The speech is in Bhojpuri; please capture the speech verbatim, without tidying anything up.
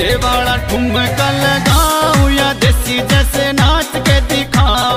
वाला ठुमका लगाऊं या देसी जैसे नाच के दिखाऊं।